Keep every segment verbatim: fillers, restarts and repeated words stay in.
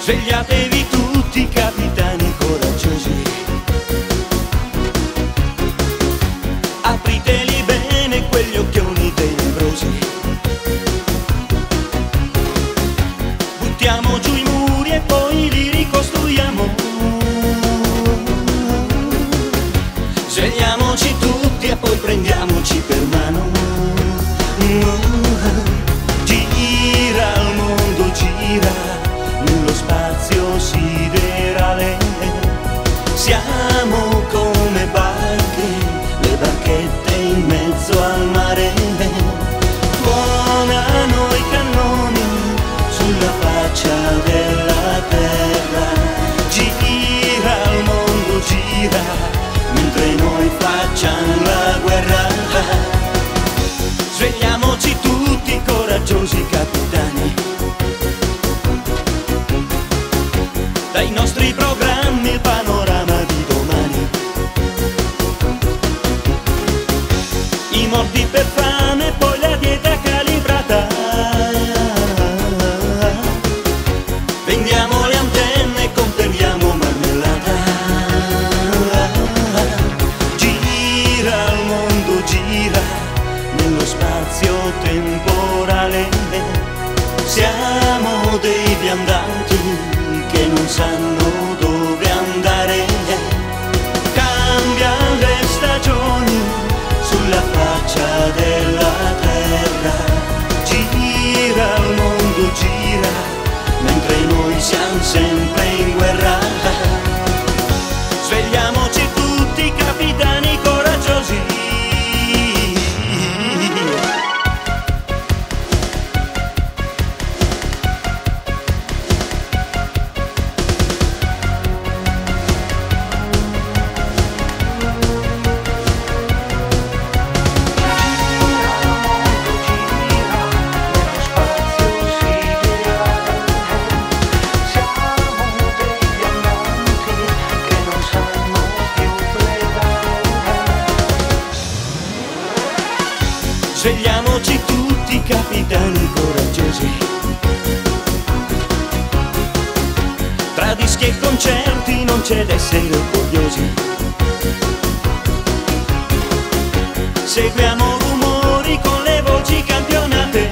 Svegliatevi tutti, capitani coraggiosi, apriteli bene quegli occhioni tenebrosi, buttiamo giù i muri e poi li ricostruiamo. Svegliamoci tutti e poi prendiamoci per mano. Gira il mondo, gira nello spazio siderale, siamo come barche, le barchette in mezzo al mare. Tuonano i cannoni sulla faccia della terra, gira il mondo, gira mentre noi facciamo la guerra. Svegliamoci tutti coraggiosi capitani, dai nostri programmi il panorama di domani. I morti per fame, poi la dieta calibrata. Vendiamo le antenne e compriamo marmellata. Gira il mondo, gira nello spazio temporale, siamo dei viandanti che non sanno dove andare. Cambiano le stagioni sulla faccia della terra, gira il mondo, gira mentre noi siamo sempre in guerra. Svegliamoci tutti capitani coraggiosi. Svegliamoci tutti capitani coraggiosi, tra dischi e concerti non c'è d'essere orgogliosi. Seguiamo rumori con le voci campionate,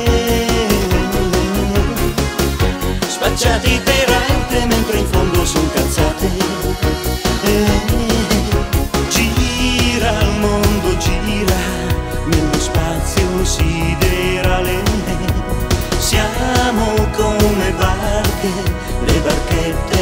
spacciati per arte mentre in fondo son cazzate. Gira il mondo, gira nello spazio siderale, siamo come barche, le barchette